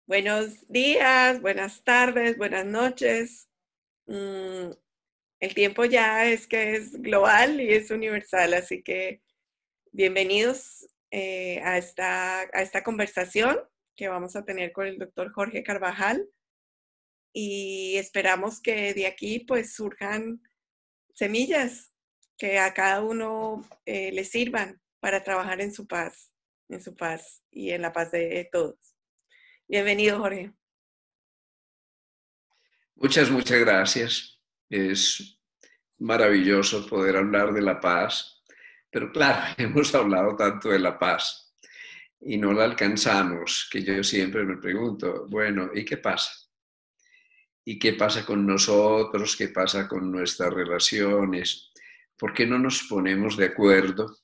Buenos días, buenas tardes, buenas noches. Mm, el tiempo ya es que es global y es universal, así que bienvenidos a esta conversación que vamos a tener con el doctor Jorge Carvajal y esperamos que de aquí pues surjan semillas que a cada uno le sirvan para trabajar en su paz y en la paz de todos. Bienvenido, Jorge. Muchas gracias. Es maravilloso poder hablar de la paz, pero claro, hemos hablado tanto de la paz y no la alcanzamos, que yo siempre me pregunto, bueno, ¿y qué pasa? ¿Y qué pasa con nosotros? ¿Qué pasa con nuestras relaciones? ¿Por qué no nos ponemos de acuerdo?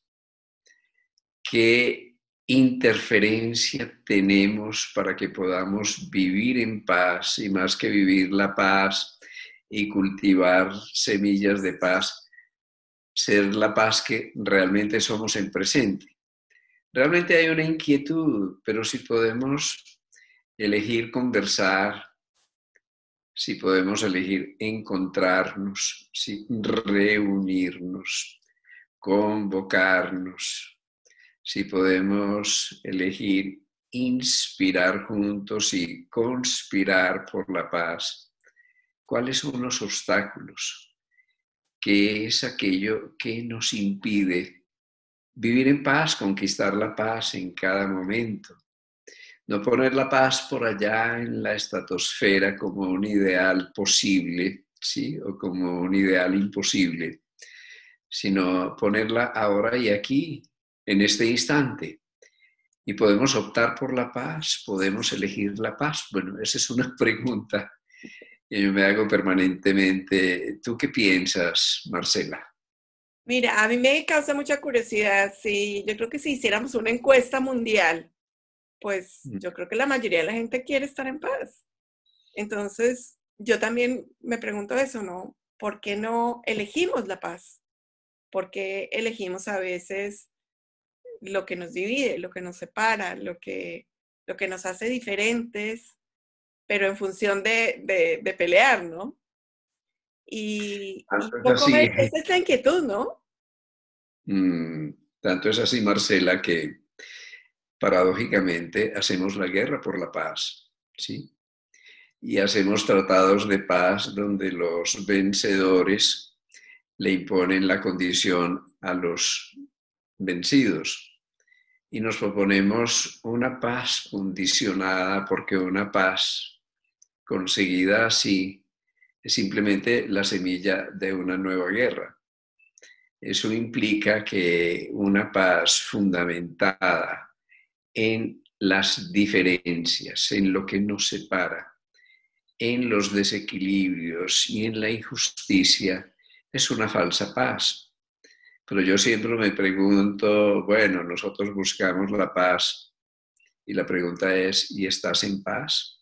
¿Qué interferencia tenemos para que podamos vivir en paz y más que vivir la paz y cultivar semillas de paz, ser la paz que realmente somos en presente? Realmente hay una inquietud, pero si podemos elegir conversar, si podemos elegir encontrarnos, si reunirnos, convocarnos, si podemos elegir inspirar juntos y conspirar por la paz, ¿cuáles son los obstáculos? ¿Qué es aquello que nos impide vivir en paz, conquistar la paz en cada momento? No poner la paz por allá en la estratosfera como un ideal posible, ¿sí? O como un ideal imposible, sino ponerla ahora y aquí, en este instante. Y podemos optar por la paz, podemos elegir la paz. Bueno, esa es una pregunta que yo me hago permanentemente. ¿Tú qué piensas, Marcela? Mira, a mí me causa mucha curiosidad. Sí, yo creo que si hiciéramos una encuesta mundial, pues yo creo que la mayoría de la gente quiere estar en paz. Entonces, yo también me pregunto eso, ¿no? ¿Por qué no elegimos la paz? ¿Por qué elegimos a veces lo que nos divide, lo que nos separa, lo que nos hace diferentes, pero en función de pelear, ¿no? Y Tanto un es poco así, esa es la inquietud, ¿no? mm, tanto es así, Marcela, que paradójicamente hacemos la guerra por la paz, ¿sí? Y hacemos tratados de paz donde los vencedores le imponen la condición a los vencidos. Y nos proponemos una paz condicionada porque una paz conseguida así es simplemente la semilla de una nueva guerra. Eso implica que una paz fundamentada en las diferencias, en lo que nos separa, en los desequilibrios y en la injusticia, es una falsa paz. Pero yo siempre me pregunto, bueno, nosotros buscamos la paz y la pregunta es, ¿y estás en paz?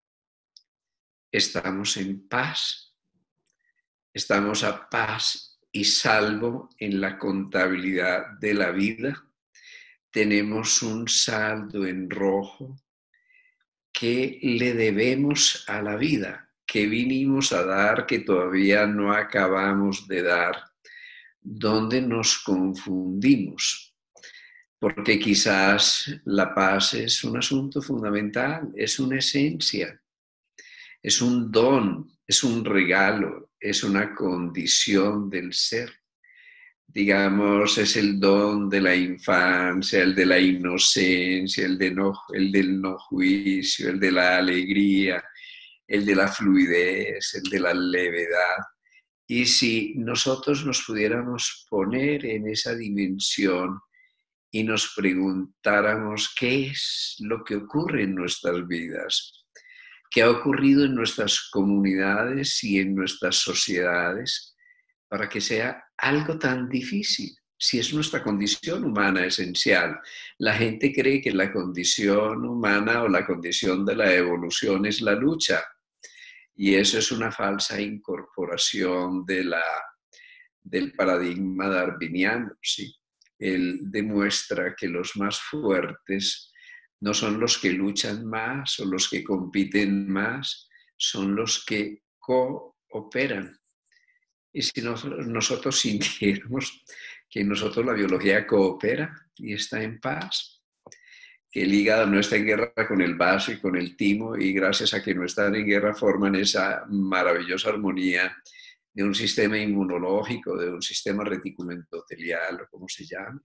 ¿Estamos en paz? ¿Estamos a paz y salvo en la contabilidad de la vida? ¿Tenemos un saldo en rojo? ¿Qué le debemos a la vida? ¿Qué vinimos a dar que todavía no acabamos de dar? ¿Dónde nos confundimos? Porque quizás la paz es un asunto fundamental, es una esencia, es un don, es un regalo, es una condición del ser. Digamos, es el don de la infancia, el de la inocencia, el del no juicio, el de la alegría, el de la fluidez, el de la levedad. Y si nosotros nos pudiéramos poner en esa dimensión y nos preguntáramos qué es lo que ocurre en nuestras vidas, qué ha ocurrido en nuestras comunidades y en nuestras sociedades para que sea algo tan difícil, si es nuestra condición humana esencial. La gente cree que la condición humana o la condición de la evolución es la lucha, y eso es una falsa incorporación del paradigma darwiniano, ¿sí? Él demuestra que los más fuertes No son los que luchan más o los que compiten más, son los que cooperan. Y si nosotros sintiéramos que en nosotros la biología coopera y está en paz, que el hígado no está en guerra con el vaso y con el timo, y gracias a que no están en guerra forman esa maravillosa armonía de un sistema inmunológico, de un sistema reticuloendotelial, o como se llama,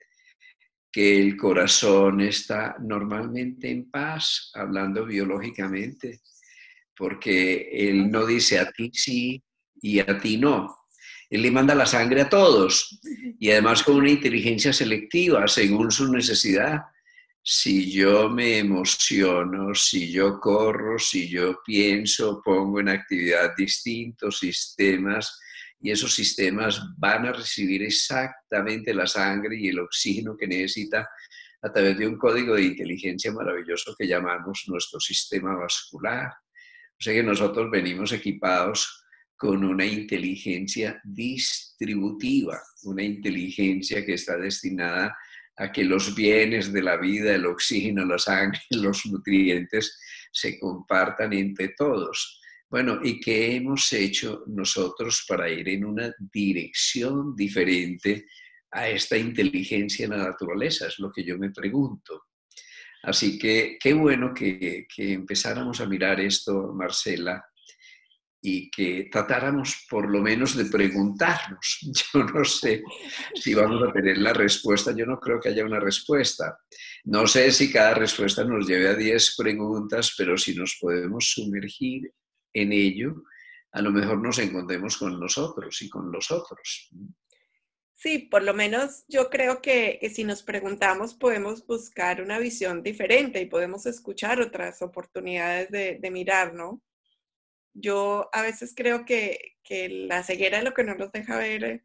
que el corazón está normalmente en paz, hablando biológicamente, porque él no dice a ti sí y a ti no. Él le manda la sangre a todos y además con una inteligencia selectiva según su necesidad. Si yo me emociono, si yo corro, si yo pienso, pongo en actividad distintos sistemas y esos sistemas van a recibir exactamente la sangre y el oxígeno que necesita a través de un código de inteligencia maravilloso que llamamos nuestro sistema vascular. O sea que nosotros venimos equipados con una inteligencia distributiva, una inteligencia que está destinada a que los bienes de la vida, el oxígeno, la sangre, los nutrientes, se compartan entre todos. Bueno, ¿y qué hemos hecho nosotros para ir en una dirección diferente a esta inteligencia en la naturaleza? Es lo que yo me pregunto. Así que qué bueno que empezáramos a mirar esto, Marcela, y que tratáramos por lo menos de preguntarnos. Yo no sé si vamos a tener la respuesta, yo no creo que haya una respuesta. No sé si cada respuesta nos lleve a 10 preguntas, pero si nos podemos sumergir en ello, a lo mejor nos encontremos con nosotros y con los otros. Sí, por lo menos yo creo que si nos preguntamos podemos buscar una visión diferente y podemos escuchar otras oportunidades de mirar, ¿no? Yo a veces creo que la ceguera es lo que no nos deja ver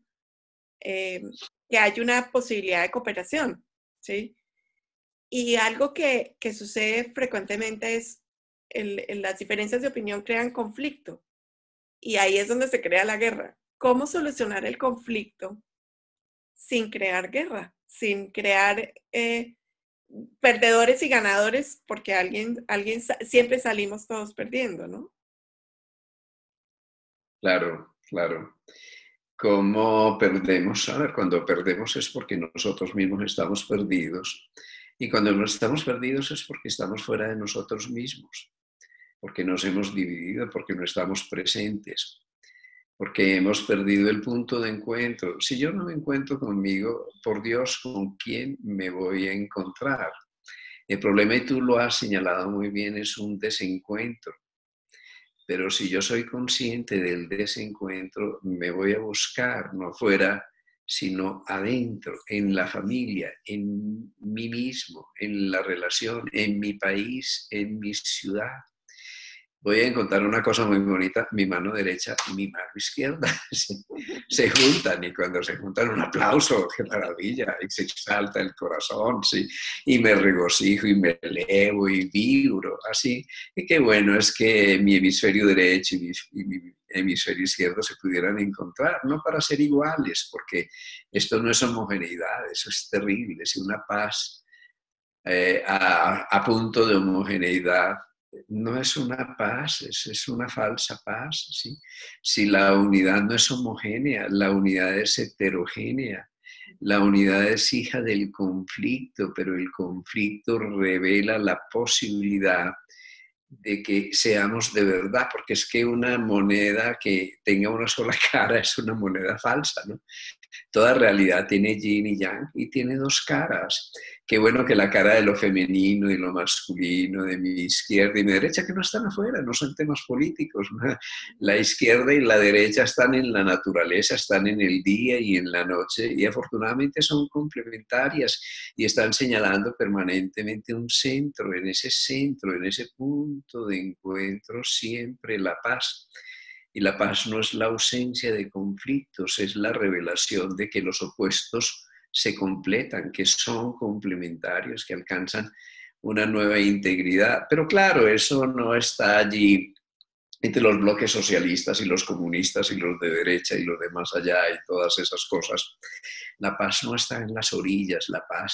que hay una posibilidad de cooperación, ¿sí? Y algo que sucede frecuentemente es las diferencias de opinión crean conflicto y ahí es donde se crea la guerra. ¿Cómo solucionar el conflicto sin crear guerra, sin crear perdedores y ganadores, porque siempre salimos todos perdiendo, ¿no? Claro, claro. ¿Cómo perdemos? A ver, cuando perdemos es porque nosotros mismos estamos perdidos. Y cuando no estamos perdidos es porque estamos fuera de nosotros mismos, porque nos hemos dividido, porque no estamos presentes, porque hemos perdido el punto de encuentro. Si yo no me encuentro conmigo, por Dios, ¿con quién me voy a encontrar? El problema, y tú lo has señalado muy bien, es un desencuentro. Pero si yo soy consciente del desencuentro, me voy a buscar, no fuera, sino adentro, en la familia, en mí mismo, en la relación, en mi país, en mi ciudad. Voy a encontrar una cosa muy bonita, mi mano derecha y mi mano izquierda se juntan, y cuando se juntan un aplauso, qué maravilla, y se exalta el corazón, ¿sí? Y me regocijo y me elevo y vibro, así. Y qué bueno es que mi hemisferio derecho y mi hemisferio izquierdo se pudieran encontrar, no para ser iguales, porque esto no es homogeneidad, eso es terrible, es una paz a punto de homogeneidad. No es una paz, es una falsa paz, ¿sí? Si la unidad no es homogénea, la unidad es heterogénea, la unidad es hija del conflicto, pero el conflicto revela la posibilidad de que seamos de verdad, porque es que una moneda que tenga una sola cara es una moneda falsa, ¿no? Toda realidad tiene yin y yang y tiene dos caras. Qué bueno que la cara de lo femenino y lo masculino, de mi izquierda y mi derecha, que no están afuera, no son temas políticos, ¿no? La izquierda y la derecha están en la naturaleza, están en el día y en la noche, y afortunadamente son complementarias y están señalando permanentemente un centro, en ese punto de encuentro, siempre la paz. Y la paz no es la ausencia de conflictos, es la revelación de que los opuestos se completan, que son complementarios, que alcanzan una nueva integridad. Pero claro, eso no está allí entre los bloques socialistas y los comunistas y los de derecha y los de más allá y todas esas cosas. La paz no está en las orillas, la paz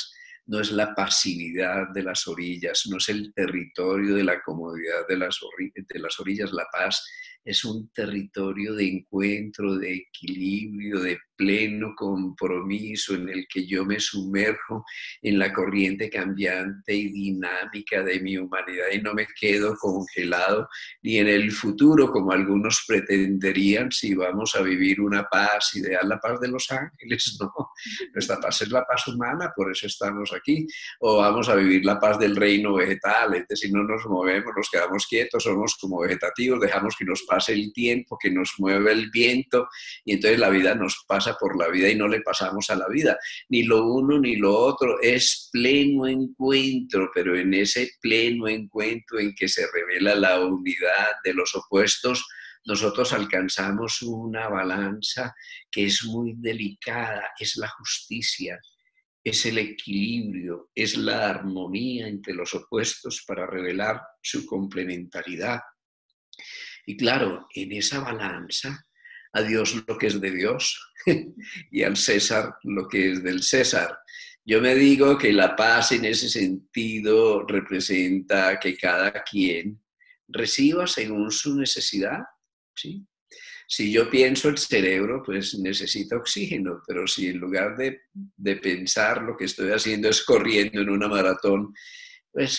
no es la pasividad de las orillas, no es el territorio de la comodidad de las orillas. La paz es un territorio de encuentro, de equilibrio, de pleno compromiso en el que yo me sumerjo en la corriente cambiante y dinámica de mi humanidad y no me quedo congelado ni en el futuro como algunos pretenderían si vamos a vivir una paz ideal, la paz de los ángeles. No, nuestra paz es la paz humana, por eso estamos aquí. O vamos a vivir la paz del reino vegetal, es decir, no nos movemos, nos quedamos quietos, somos como vegetativos, dejamos que nos pase el tiempo, que nos mueve el viento y entonces la vida nos pasa por la vida y no le pasamos a la vida. Ni lo uno ni lo otro, es pleno encuentro, pero en ese pleno encuentro en que se revela la unidad de los opuestos, nosotros alcanzamos una balanza que es muy delicada, es la justicia, es el equilibrio, es la armonía entre los opuestos para revelar su complementariedad. Y claro, en esa balanza, a Dios lo que es de Dios y al César lo que es del César. Yo me digo que la paz en ese sentido representa que cada quien reciba según su necesidad, ¿sí? Si yo pienso el cerebro, pues necesita oxígeno, pero si en lugar de pensar lo que estoy haciendo es corriendo en una maratón, pues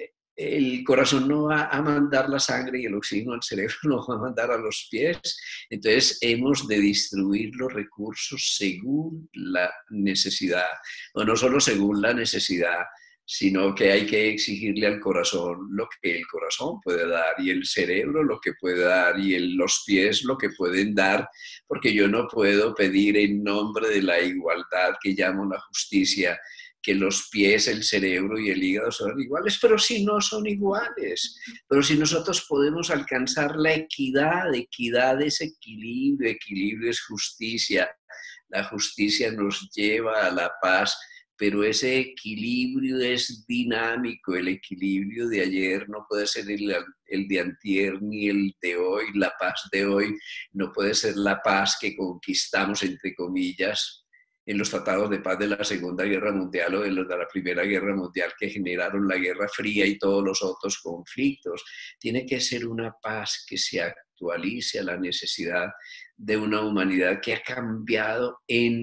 el corazón no va a mandar la sangre y el oxígeno al cerebro lo va a mandar a los pies. Entonces hemos de distribuir los recursos según la necesidad, o no solo según la necesidad, sino que hay que exigirle al corazón lo que el corazón puede dar y el cerebro lo que puede dar y los pies lo que pueden dar, porque yo no puedo pedir en nombre de la igualdad que llamo la justicia, que los pies, el cerebro y el hígado son iguales, pero si no son iguales, pero si nosotros podemos alcanzar la equidad, equidad es equilibrio, equilibrio es justicia, la justicia nos lleva a la paz, pero ese equilibrio es dinámico, el equilibrio de ayer no puede ser el de antier ni el de hoy, la paz de hoy no puede ser la paz que conquistamos, entre comillas, en los tratados de paz de la Segunda Guerra Mundial o de los de la Primera Guerra Mundial que generaron la Guerra Fría y todos los otros conflictos. Tiene que ser una paz que se actualice a la necesidad de una humanidad que ha cambiado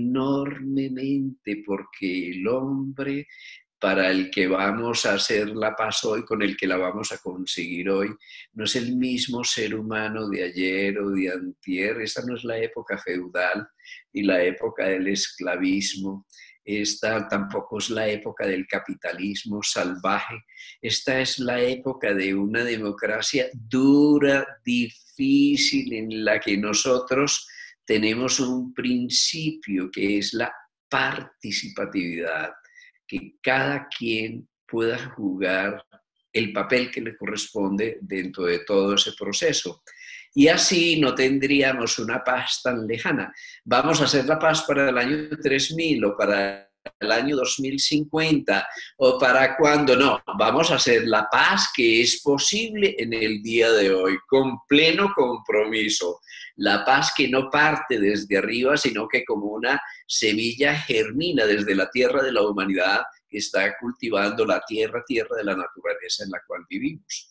enormemente, porque el hombre para el que vamos a hacer la paz hoy, con el que la vamos a conseguir hoy, no es el mismo ser humano de ayer o de antier. Esta no es la época feudal y la época del esclavismo. Esta tampoco es la época del capitalismo salvaje. Esta es la época de una democracia dura, difícil, en la que nosotros tenemos un principio que es la participatividad, que cada quien pueda jugar el papel que le corresponde dentro de todo ese proceso. Y así no tendríamos una paz tan lejana. Vamos a hacer la paz para el año 3000 o para el año 2050 o para cuando no. Vamos a hacer la paz que es posible en el día de hoy, con pleno compromiso. La paz que no parte desde arriba, sino que como una semilla germina desde la tierra de la humanidad que está cultivando la tierra de la naturaleza en la cual vivimos.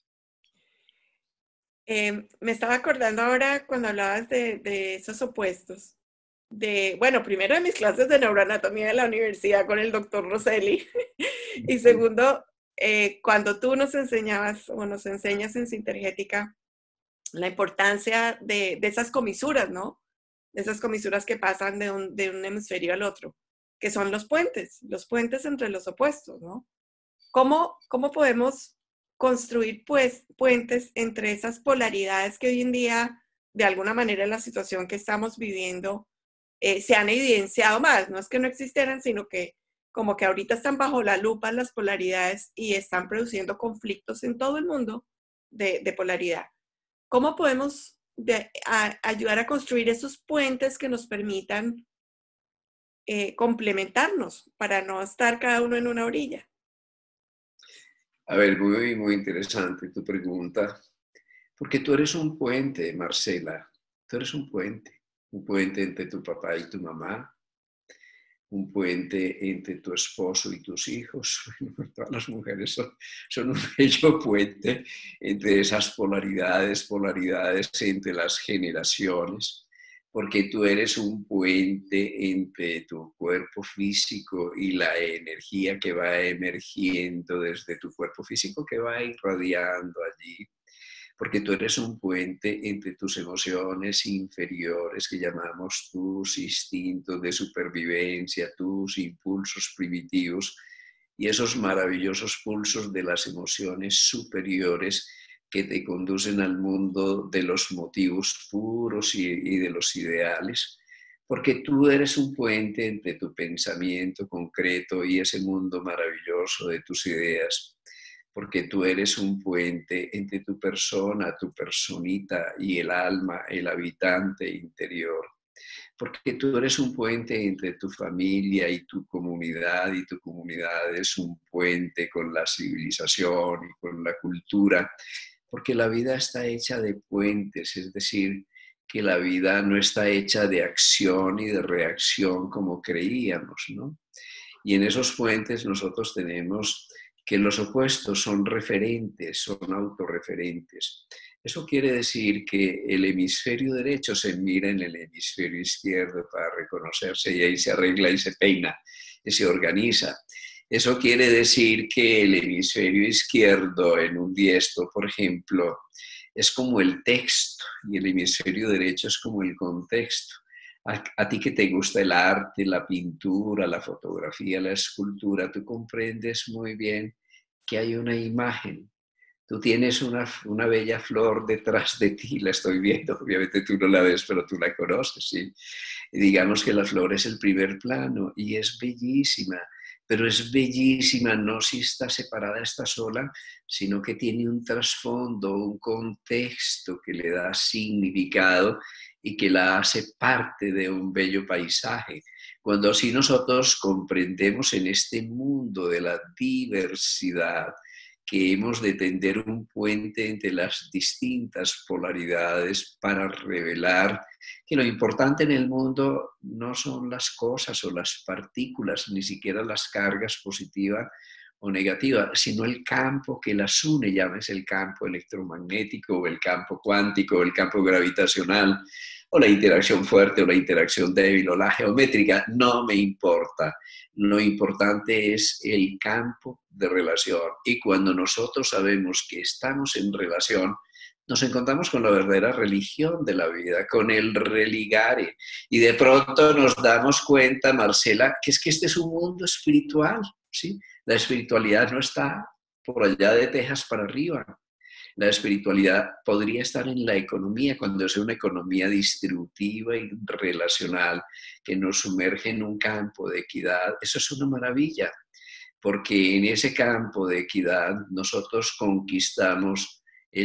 Me estaba acordando ahora cuando hablabas de esos opuestos. Bueno, primero de mis clases de neuroanatomía de la universidad con el doctor Rosselli. Y segundo, cuando tú nos enseñabas o nos enseñas en Sintergética la importancia de esas comisuras, ¿no? De esas comisuras que pasan de un hemisferio al otro, que son los puentes entre los opuestos, ¿no? ¿Cómo podemos construir puentes entre esas polaridades que hoy en día, de alguna manera en la situación que estamos viviendo, se han evidenciado más? No es que no existieran, sino que como que ahorita están bajo la lupa las polaridades y están produciendo conflictos en todo el mundo de polaridad. ¿Cómo podemos ayudar a construir esos puentes que nos permitan complementarnos para no estar cada uno en una orilla? A ver, muy, muy interesante tu pregunta, porque tú eres un puente, Marcela, tú eres un puente entre tu papá y tu mamá, un puente entre tu esposo y tus hijos. Todas las mujeres son un bello puente entre esas polaridades entre las generaciones, porque tú eres un puente entre tu cuerpo físico y la energía que va emergiendo desde tu cuerpo físico, que va irradiando allí, porque tú eres un puente entre tus emociones inferiores, que llamamos tus instintos de supervivencia, tus impulsos primitivos, y esos maravillosos pulsos de las emociones superiores que te conducen al mundo de los motivos puros y de los ideales, porque tú eres un puente entre tu pensamiento concreto y ese mundo maravilloso de tus ideas, porque tú eres un puente entre tu persona, tu personita y el alma, el habitante interior, porque tú eres un puente entre tu familia y tu comunidad es un puente con la civilización y con la cultura, porque la vida está hecha de puentes, es decir, que la vida no está hecha de acción y de reacción como creíamos, ¿no? Y en esos puentes nosotros tenemos que los opuestos son referentes, son autorreferentes. Eso quiere decir que el hemisferio derecho se mira en el hemisferio izquierdo para reconocerse y ahí se arregla y se peina y se organiza. Eso quiere decir que el hemisferio izquierdo en un diestro, por ejemplo, es como el texto y el hemisferio derecho es como el contexto. A ti que te gusta el arte, la pintura, la fotografía, la escultura, tú comprendes muy bien que hay una imagen. Tú tienes una bella flor detrás de ti, la estoy viendo, obviamente tú no la ves, pero tú la conoces, ¿sí? Y digamos que la flor es el primer plano y es bellísima, pero es bellísima no si está separada, está sola, sino que tiene un trasfondo, un contexto que le da significado y que la hace parte de un bello paisaje. Cuando así nosotros comprendemos en este mundo de la diversidad que hemos de tender un puente entre las distintas polaridades para revelar que lo importante en el mundo no son las cosas o las partículas, ni siquiera las cargas positivas o negativas, sino el campo que las une, llámese el campo electromagnético o el campo cuántico o el campo gravitacional o la interacción fuerte o la interacción débil o la geométrica, no me importa. Lo importante es el campo de relación. Y cuando nosotros sabemos que estamos en relación, nos encontramos con la verdadera religión de la vida, con el religare. Y de pronto nos damos cuenta, Marcela, que este es un mundo espiritual, ¿sí? La espiritualidad no está por allá de Texas para arriba. La espiritualidad podría estar en la economía, cuando es una economía distributiva y relacional que nos sumerge en un campo de equidad. Eso es una maravilla, porque en ese campo de equidad nosotros conquistamos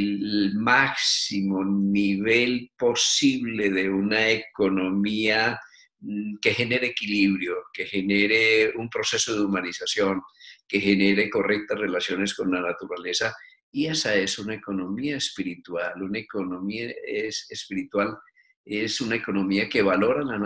el máximo nivel posible de una economía que genere equilibrio, que genere un proceso de humanización, que genere correctas relaciones con la naturaleza. Y esa es una economía espiritual. Una economía espiritual es una economía que valora la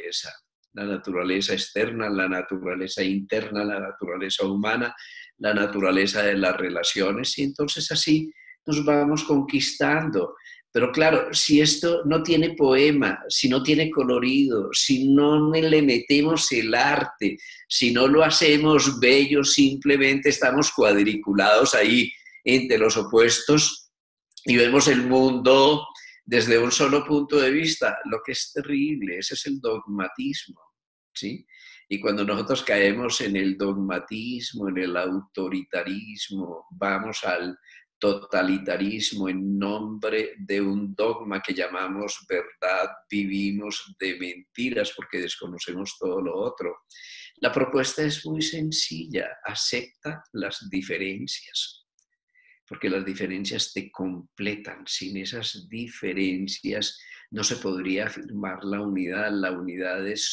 naturaleza externa, la naturaleza interna, la naturaleza humana, la naturaleza de las relaciones. Y entonces así nos vamos conquistando. Pero claro, si esto no tiene poema, si no tiene colorido, si no le metemos el arte, si no lo hacemos bello, simplemente estamos cuadriculados ahí entre los opuestos y vemos el mundo desde un solo punto de vista, lo que es terrible, ese es el dogmatismo, ¿sí? Y cuando nosotros caemos en el dogmatismo, en el autoritarismo, vamos al totalitarismo en nombre de un dogma que llamamos verdad, vivimos de mentiras porque desconocemos todo lo otro. La propuesta es muy sencilla, acepta las diferencias, porque las diferencias te completan. Sin esas diferencias no se podría afirmar la unidad. La unidad es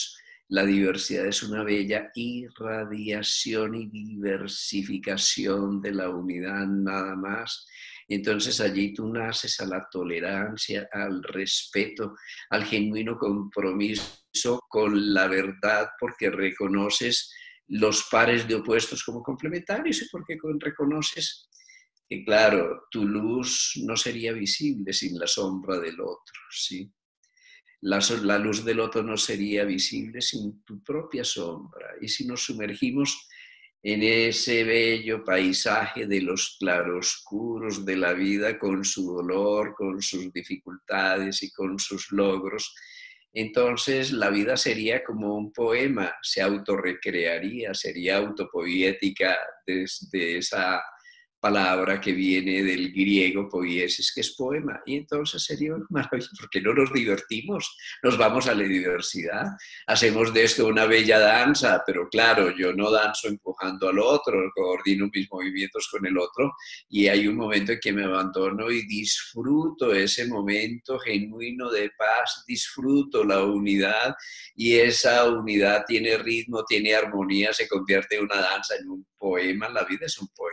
La diversidad es una bella irradiación y diversificación de la unidad, nada más. Entonces allí tú naces a la tolerancia, al respeto, al genuino compromiso con la verdad, porque reconoces los pares de opuestos como complementarios y porque reconoces que, claro, tu luz no sería visible sin la sombra del otro, ¿sí? La luz del otro no sería visible sin tu propia sombra. Y si nos sumergimos en ese bello paisaje de los claroscuros de la vida, con su dolor, con sus dificultades y con sus logros, entonces la vida sería como un poema, se autorrecrearía, sería autopoética desde esa palabra que viene del griego poiesis, que es poema, y entonces sería maravilloso, porque no nos divertimos, nos vamos a la diversidad, hacemos de esto una bella danza, pero claro, yo no danzo empujando al otro, coordino mis movimientos con el otro, y hay un momento en que me abandono y disfruto ese momento genuino de paz, disfruto la unidad, y esa unidad tiene ritmo, tiene armonía, se convierte en una danza, en un poema. La vida es un poema.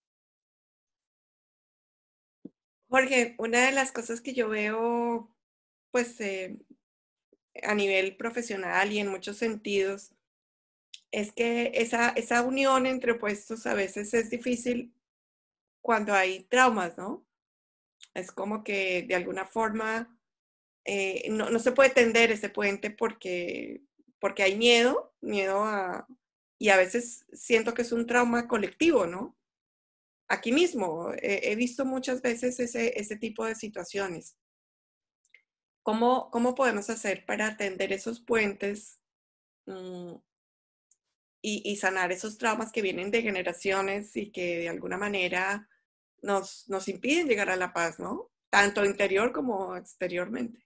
Jorge, una de las cosas que yo veo, pues, a nivel profesional y en muchos sentidos, es que esa unión entre opuestos a veces es difícil cuando hay traumas, ¿no? Es como que de alguna forma no se puede tender ese puente porque hay miedo y a veces siento que es un trauma colectivo, ¿no? Aquí mismo he visto muchas veces ese tipo de situaciones. ¿Cómo podemos hacer para atender esos puentes mm, y sanar esos traumas que vienen de generaciones y que de alguna manera nos impiden llegar a la paz, ¿no? Tanto interior como exteriormente.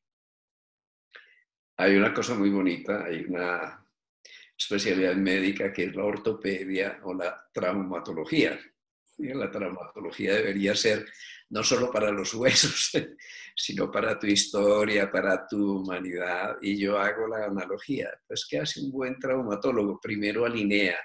Hay una cosa muy bonita, hay una especialidad médica que es la ortopedia o la traumatología. La traumatología debería ser no solo para los huesos, sino para tu historia, para tu humanidad. Y yo hago la analogía, pues ¿qué hace un buen traumatólogo? Primero alinea,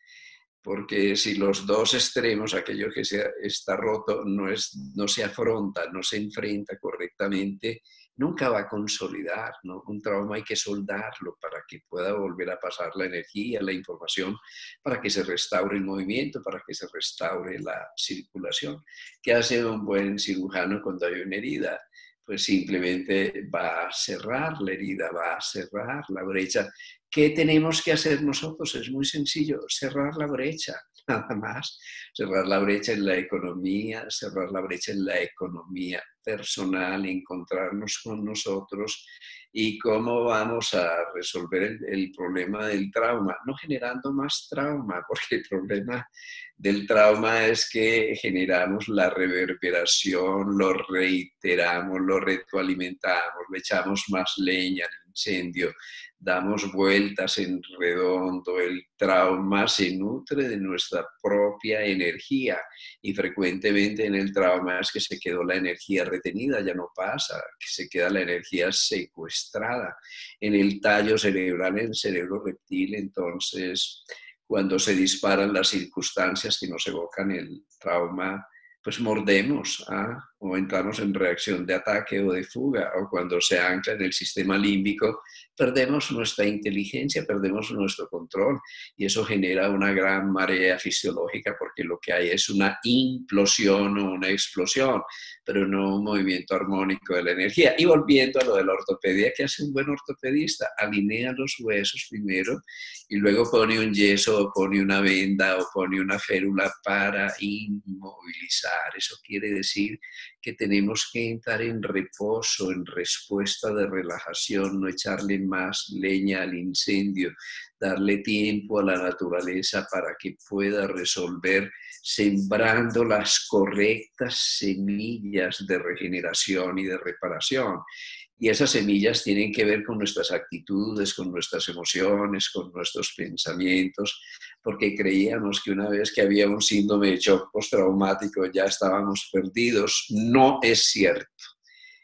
porque si los dos extremos, aquello que está roto, no se afronta, no se enfrenta correctamente, nunca va a consolidar, ¿no? Un trauma hay que soldarlo para que pueda volver a pasar la energía, la información, para que se restaure el movimiento, para que se restaure la circulación. ¿Qué hace un buen cirujano cuando hay una herida? Pues simplemente va a cerrar la herida, va a cerrar la brecha. ¿Qué tenemos que hacer nosotros? Es muy sencillo, cerrar la brecha, nada más. Cerrar la brecha en la economía, cerrar la brecha en la economía personal, encontrarnos con nosotros y cómo vamos a resolver el problema del trauma, no generando más trauma, porque el problema del trauma es que generamos la reverberación, lo reiteramos, lo retroalimentamos, le echamos más leña al incendio, damos vueltas en redondo, el trauma se nutre de nuestra propia energía y frecuentemente en el trauma es que se quedó la energía retenida, ya no pasa, que se queda la energía secuestrada en el tallo cerebral, en el cerebro reptil. Entonces, cuando se disparan las circunstancias que nos evocan el trauma, pues mordemos, o entramos en reacción de ataque o de fuga, o cuando se ancla en el sistema límbico, perdemos nuestra inteligencia, perdemos nuestro control, y eso genera una gran marea fisiológica, porque lo que hay es una implosión o una explosión, pero no un movimiento armónico de la energía. Y volviendo a lo de la ortopedia, ¿qué hace un buen ortopedista? Alinea los huesos primero, y luego pone un yeso, o pone una venda, o pone una férula para inmovilizar. Eso quiere decir que tenemos que entrar en reposo, en respuesta de relajación, no echarle más leña al incendio, darle tiempo a la naturaleza para que pueda resolver, sembrando las correctas semillas de regeneración y de reparación. Y esas semillas tienen que ver con nuestras actitudes, con nuestras emociones, con nuestros pensamientos, porque creíamos que una vez que había un síndrome de shock postraumático ya estábamos perdidos. No es cierto.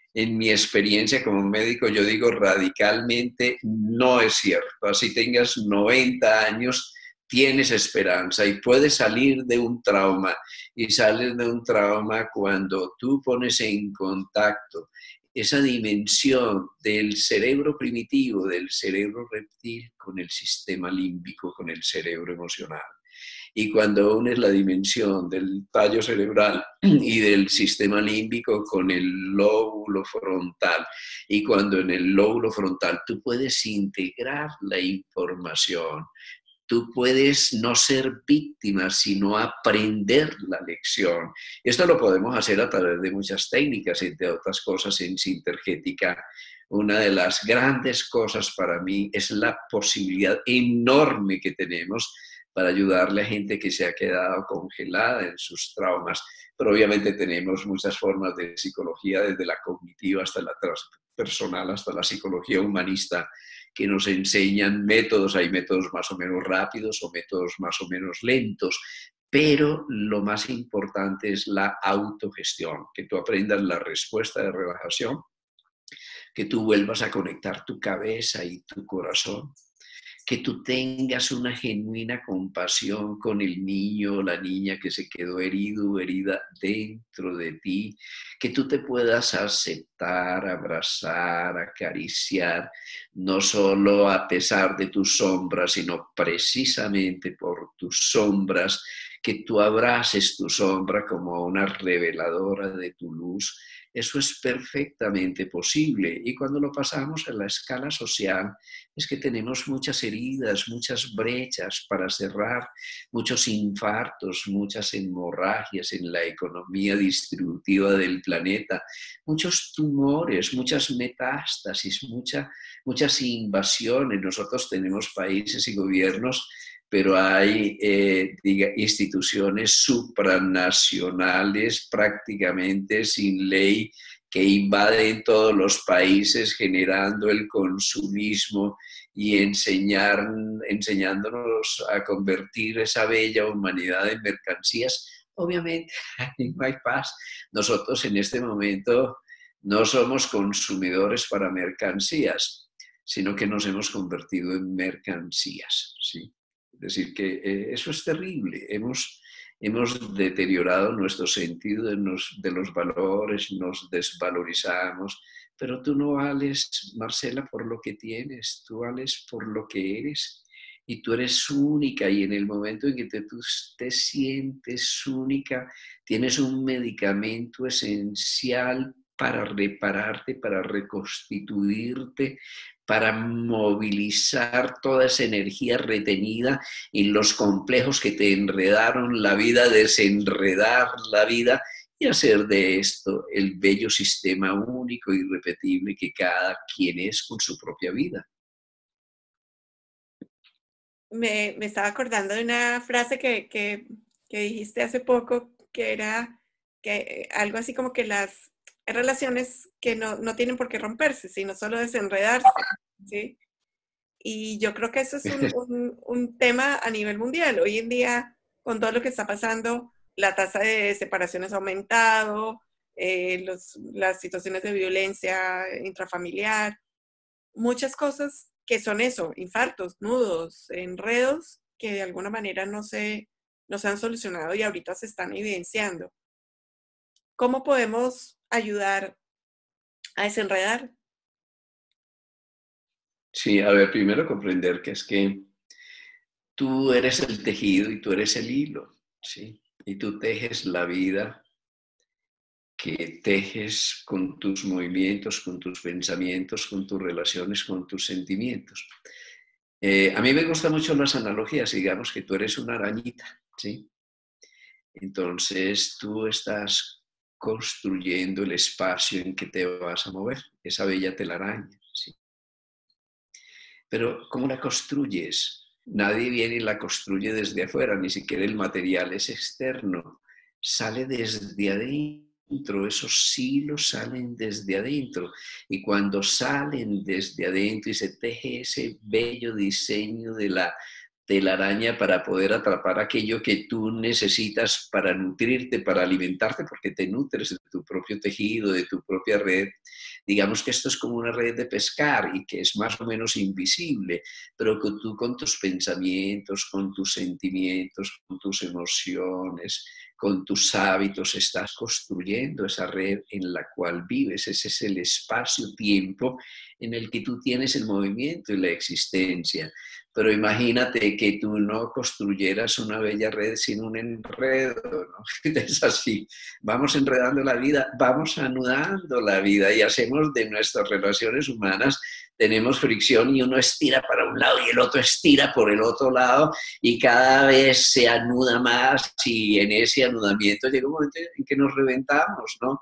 en mi experiencia como médico, yo digo radicalmente no es cierto. Así tengas 90 años, tienes esperanza y puedes salir de un trauma. Y sales de un trauma cuando tú pones en contacto esa dimensión del cerebro primitivo, del cerebro reptil, con el sistema límbico, con el cerebro emocional. Y cuando unes la dimensión del tallo cerebral y del sistema límbico con el lóbulo frontal, y cuando en el lóbulo frontal tú puedes integrar la información, tú puedes no ser víctima, sino aprender la lección. Esto lo podemos hacer a través de muchas técnicas, entre otras cosas en Sintergética. Una de las grandes cosas para mí es la posibilidad enorme que tenemos para ayudarle a gente que se ha quedado congelada en sus traumas. Pero obviamente tenemos muchas formas de psicología, desde la cognitiva hasta la transpersonal, hasta la psicología humanista, que nos enseñan métodos. Hay métodos más o menos rápidos o métodos más o menos lentos, pero lo más importante es la autogestión, que tú aprendas la respuesta de relajación, que tú vuelvas a conectar tu cabeza y tu corazón, que tú tengas una genuina compasión con el niño o la niña que se quedó herido o herida dentro de ti, que tú te puedas aceptar, abrazar, acariciar, no solo a pesar de tus sombras, sino precisamente por tus sombras, que tú abraces tu sombra como una reveladora de tu luz. Eso es perfectamente posible. Y cuando lo pasamos a la escala social, es que tenemos muchas heridas, muchas brechas para cerrar, muchos infartos, muchas hemorragias en la economía distributiva del planeta, muchos tumores, muchas metástasis, muchas invasiones. Nosotros tenemos países y gobiernos, pero hay instituciones supranacionales prácticamente sin ley que invaden todos los países generando el consumismo y enseñándonos a convertir esa bella humanidad en mercancías. Obviamente no hay paz. Nosotros en este momento no somos consumidores para mercancías, sino que nos hemos convertido en mercancías, ¿sí? Es decir, que eso es terrible. Hemos deteriorado nuestro sentido de los valores, nos desvalorizamos, pero tú no vales, Marcela, por lo que tienes, tú vales por lo que eres. Y tú eres única, y en el momento en que tú te sientes única, tienes un medicamento esencial para repararte, para reconstituirte, para movilizar toda esa energía retenida en los complejos que te enredaron la vida, desenredar la vida y hacer de esto el bello sistema único y irrepetible que cada quien es con su propia vida. Me estaba acordando de una frase que dijiste hace poco, que era que algo así como que las relaciones que no tienen por qué romperse, sino solo desenredarse, ¿sí? Y yo creo que eso es un tema a nivel mundial. Hoy en día, con todo lo que está pasando, la tasa de separaciones ha aumentado, las situaciones de violencia intrafamiliar, muchas cosas que son eso, infartos, nudos, enredos, que de alguna manera no se han solucionado y ahorita se están evidenciando. ¿Cómo podemos ayudar a desenredar? Sí, a ver, primero comprender que es que tú eres el tejido y tú eres el hilo, ¿sí? Y tú tejes la vida que tejes con tus movimientos, con tus pensamientos, con tus relaciones, con tus sentimientos. A mí me gustan mucho las analogías, digamos que tú eres una arañita, ¿sí? Entonces tú estás construyendo el espacio en que te vas a mover, esa bella telaraña, ¿sí? Pero ¿cómo la construyes? Nadie viene y la construye desde afuera, ni siquiera el material es externo, sale desde adentro, esos hilos salen desde adentro. Y cuando salen desde adentro y se teje ese bello diseño de la telaraña para poder atrapar aquello que tú necesitas para nutrirte, para alimentarte, porque te nutres de tu propio tejido, de tu propia red. Digamos que esto es como una red de pescar y que es más o menos invisible, pero que tú con tus pensamientos, con tus sentimientos, con tus emociones, con tus hábitos, estás construyendo esa red en la cual vives. Ese es el espacio-tiempo en el que tú tienes el movimiento y la existencia. Pero imagínate que tú no construyeras una bella red sin un enredo, ¿no? Es así, vamos enredando la vida, vamos anudando la vida y hacemos de nuestras relaciones humanas, tenemos fricción y uno estira para un lado y el otro estira por el otro lado y cada vez se anuda más y en ese anudamiento llega un momento en que nos reventamos, ¿no?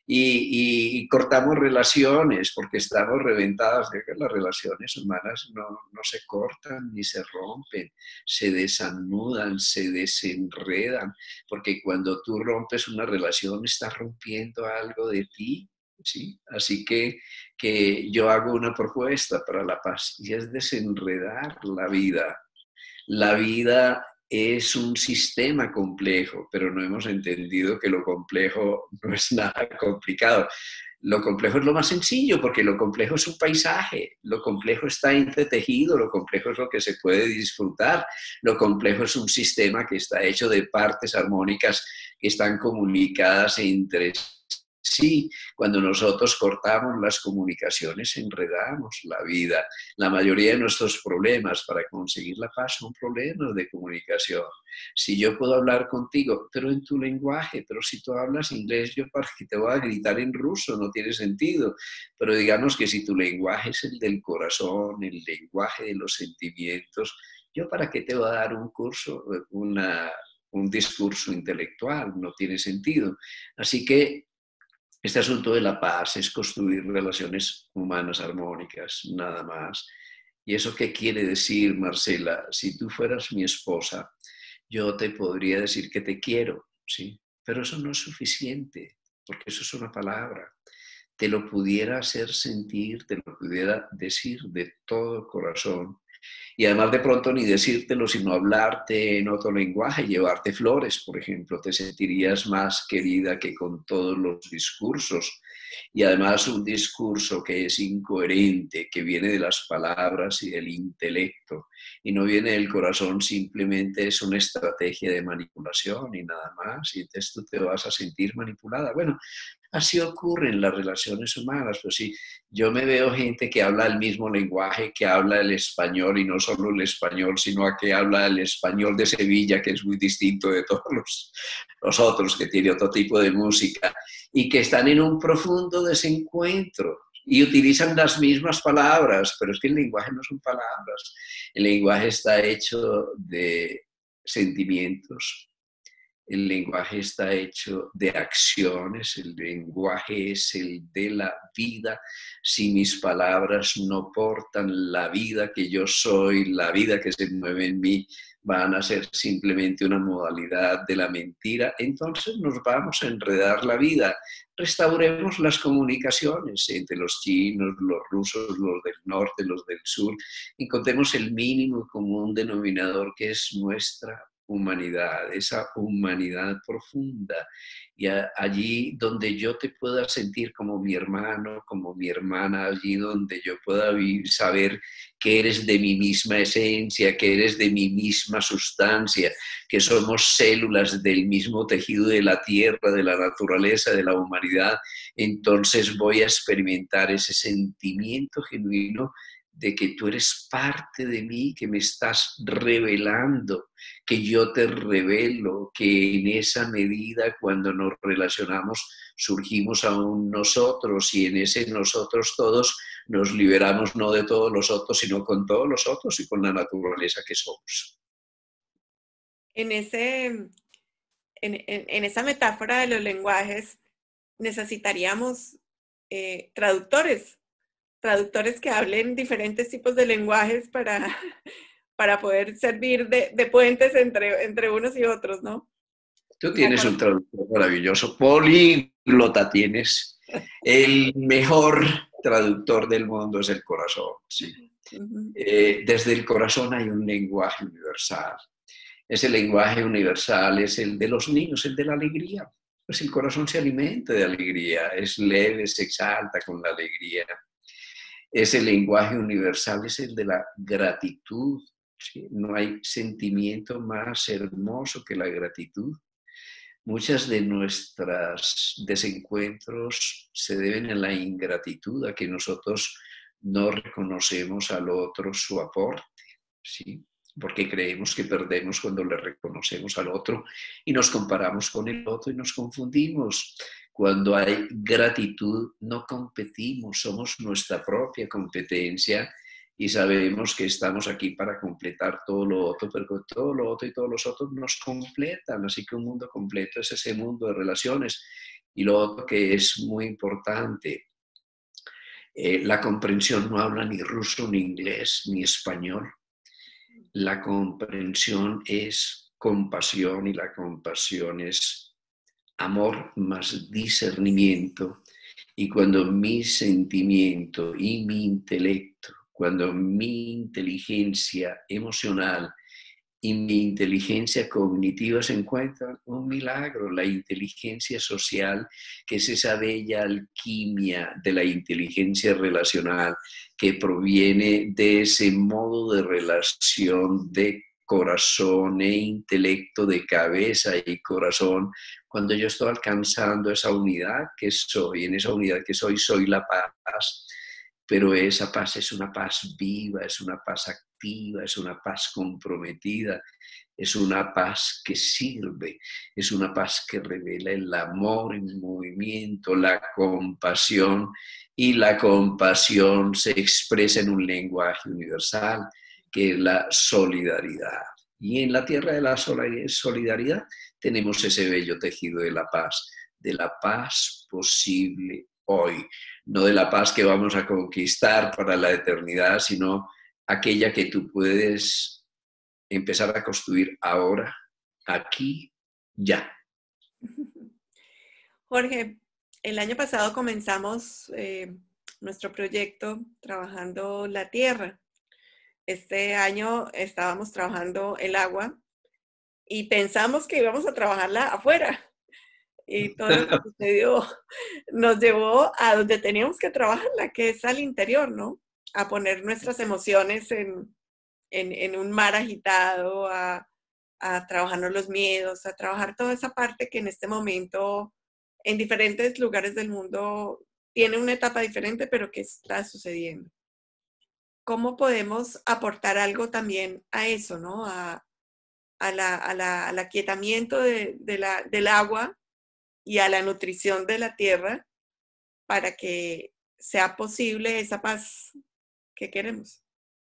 Y cortamos relaciones porque estamos reventadas. Las relaciones humanas no se cortan ni se rompen, se desanudan, se desenredan, porque cuando tú rompes una relación estás rompiendo algo de ti, ¿sí? Así que yo hago una propuesta para la paz y es desenredar la vida. La vida es un sistema complejo, pero no hemos entendido que lo complejo no es nada complicado. Lo complejo es lo más sencillo, porque lo complejo es un paisaje, lo complejo está entretejido, lo complejo es lo que se puede disfrutar, lo complejo es un sistema que está hecho de partes armónicas que están comunicadas entre sí. Cuando nosotros cortamos las comunicaciones, enredamos la vida. La mayoría de nuestros problemas para conseguir la paz son problemas de comunicación. Si yo puedo hablar contigo, pero en tu lenguaje, pero si tú hablas inglés, yo para qué te voy a gritar en ruso, no tiene sentido. Pero digamos que si tu lenguaje es el del corazón, el lenguaje de los sentimientos, yo para qué te voy a dar un curso, un discurso intelectual, no tiene sentido. Así que este asunto de la paz es construir relaciones humanas armónicas, nada más. ¿Y eso qué quiere decir, Marcela? Si tú fueras mi esposa, yo te podría decir que te quiero, ¿sí? Pero eso no es suficiente, porque eso es una palabra. Te lo pudiera hacer sentir, te lo pudiera decir de todo corazón. Y además de pronto ni decírtelo, sino hablarte en otro lenguaje, llevarte flores, por ejemplo, te sentirías más querida que con todos los discursos. Y además un discurso que es incoherente, que viene de las palabras y del intelecto, y no viene del corazón, simplemente es una estrategia de manipulación y nada más, y entonces tú te vas a sentir manipulada. Bueno, así ocurre en las relaciones humanas, pues sí, yo me veo gente que habla el mismo lenguaje, que habla el español, y no solo el español, sino que habla el español de Sevilla, que es muy distinto de todos los otros, que tiene otro tipo de música, y que están en un profundo desencuentro y utilizan las mismas palabras, pero es que el lenguaje no son palabras, el lenguaje está hecho de sentimientos. El lenguaje está hecho de acciones, el lenguaje es el de la vida. Si mis palabras no portan la vida que yo soy, la vida que se mueve en mí, van a ser simplemente una modalidad de la mentira, entonces nos vamos a enredar la vida. Restauremos las comunicaciones entre los chinos, los rusos, los del norte, los del sur. Encontremos el mínimo común denominador que es nuestra humanidad, esa humanidad profunda, y allí donde yo te pueda sentir como mi hermano, como mi hermana, allí donde yo pueda saber que eres de mi misma esencia, que eres de mi misma sustancia, que somos células del mismo tejido de la tierra, de la naturaleza, de la humanidad, entonces voy a experimentar ese sentimiento genuino de que tú eres parte de mí, que me estás revelando, que yo te revelo, que en esa medida cuando nos relacionamos surgimos a un nosotros y en ese nosotros todos nos liberamos no de todos los otros, sino con todos los otros y con la naturaleza que somos. En esa metáfora de los lenguajes, necesitaríamos traductores que hablen diferentes tipos de lenguajes para poder servir de puentes entre unos y otros, ¿no? Tú tienes un traductor maravilloso, políglota tienes. El mejor traductor del mundo es el corazón, sí. Ujú. Desde el corazón hay un lenguaje universal. Ese lenguaje universal es el de los niños, el de la alegría. Pues el corazón se alimenta de alegría, es leve, se exalta con la alegría. Ese lenguaje universal es el de la gratitud. ¿Sí? No hay sentimiento más hermoso que la gratitud. Muchas de nuestros desencuentros se deben a la ingratitud, a que nosotros no reconocemos al otro su aporte, ¿sí? Porque creemos que perdemos cuando le reconocemos al otro y nos comparamos con el otro y nos confundimos. Cuando hay gratitud, no competimos, somos nuestra propia competencia y sabemos que estamos aquí para completar todo lo otro, pero todo lo otro y todos los otros nos completan. Así que un mundo completo es ese mundo de relaciones. Y lo otro que es muy importante, la comprensión no habla ni ruso, ni inglés, ni español. La comprensión es compasión y la compasión es amor más discernimiento. Y cuando mi sentimiento y mi intelecto, cuando mi inteligencia emocional y mi inteligencia cognitiva se encuentran, un milagro, la inteligencia social, que es esa bella alquimia de la inteligencia relacional que proviene de ese modo de relación de corazón e intelecto, de cabeza y corazón. Cuando yo estoy alcanzando esa unidad que soy, en esa unidad que soy la paz, pero esa paz es una paz viva, es una paz activa, es una paz comprometida, es una paz que sirve, es una paz que revela el amor en movimiento, la compasión, y la compasión se expresa en un lenguaje universal, que es la solidaridad. Y en la tierra de la solidaridad tenemos ese bello tejido de la paz posible hoy, no de la paz que vamos a conquistar para la eternidad, sino aquella que tú puedes empezar a construir ahora, aquí, ya. Jorge, el año pasado comenzamos nuestro proyecto trabajando la tierra. Este año estábamos trabajando el agua y pensamos que íbamos a trabajarla afuera. Y todo lo que sucedió nos llevó a donde teníamos que trabajarla, que es al interior, ¿no? A poner nuestras emociones en un mar agitado, a trabajarnos los miedos, a trabajar toda esa parte que en este momento, en diferentes lugares del mundo, tiene una etapa diferente, pero que está sucediendo. ¿Cómo podemos aportar algo también a eso, ¿no? Al aquietamiento del agua y a la nutrición de la tierra para que sea posible esa paz que queremos?